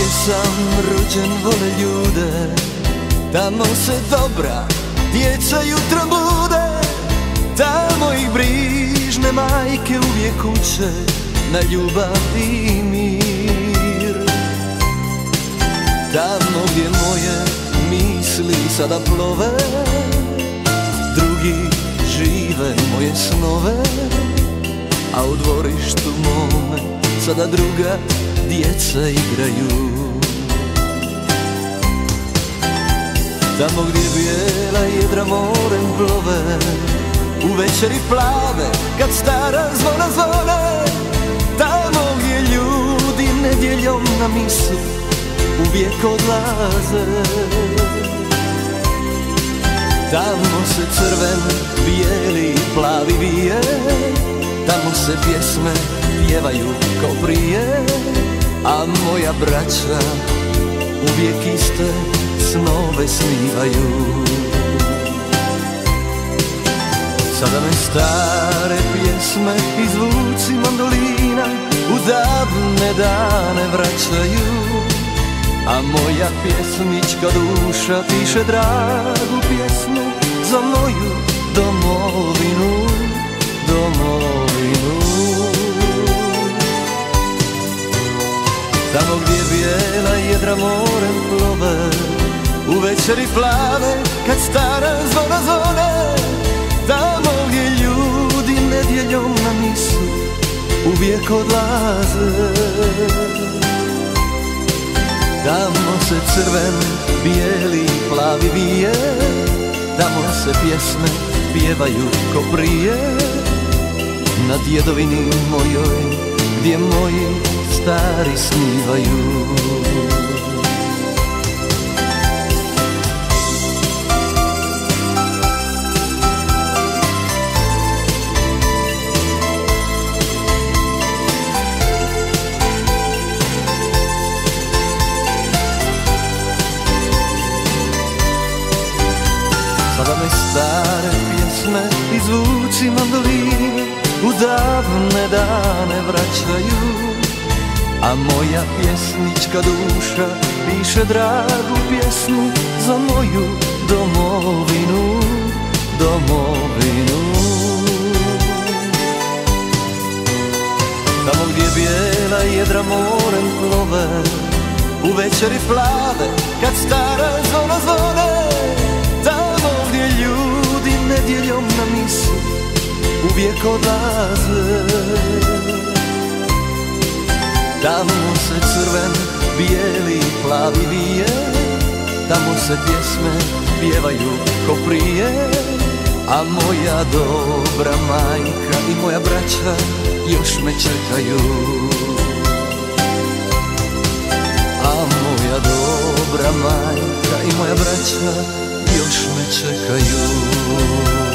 sam rođen, vole ljude, tamo se dobra djeca jutro bude, tamo ih brižne majke uvijek uče na ljubav i mir. Tamo gdje moje misli sada plove, drugi žive moje snove, a u dvorištu mome sada druga djeca igraju. Tamo gdje bijela jedra morem plove, u večeri plave kad stara zvona zvone, tamo gdje ljudi nedjeljom na misu uvijek odlaze. Tamo se crven, bijeli, plavi vije, tamo se pjesme pjevaju ko prije, a moja braća uvijek iste snove snivaju. Sada me stare pjesme i zvuci mandolina u davne dane vraćaju, a moja pjesnička duša piše dragu pjesmu za moju domovinu, domovinu. Tamo gdje bijela jedra morem plove, u večeri plave kad stara zvona zvone, tamo gdje ljudi nedjeljom na misu uvijek odlaze. Tamo se crven, bijeli, plavi vije, tamo se pjesme pjevaju ko prije, na djedovini mojoj gdje moji stari snivaju. Sada me stare pjesme i zvuci mandoline u davne dane vraćaju, a moja pjesnička duša piše dragu pjesmu za moju domovinu, domovinu. Tamo gdje bijela jedra morem plove, u večeri plave kad stara zvona zvone, tamo gdje ljudi nedjeljom na misu uvijek odlaze. Tamo se crven, bijeli, plavi vije, tamo se pjesme pjevaju ko prije, a moja dobra majka i moja braća još me čekaju. A moja dobra majka i moja braća još me čekaju.